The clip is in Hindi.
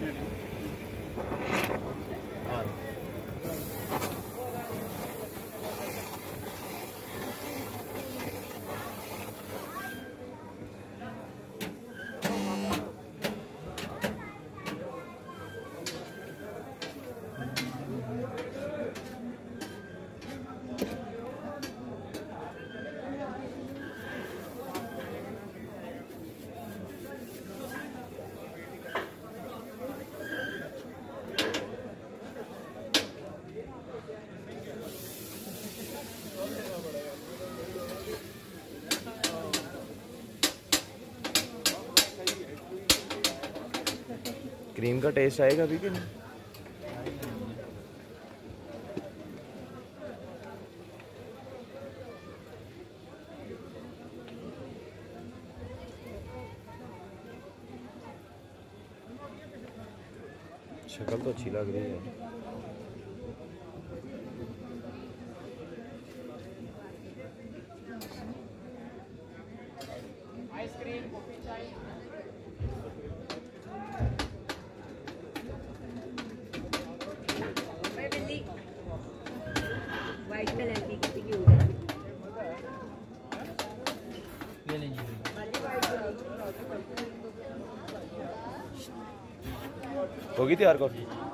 क्रीम का टेस्ट आएगा अभी कि नहीं? शक्ल तो अच्छी लग रही है। व्हाइट कलर की किसी की होगी तैयार कॉफी।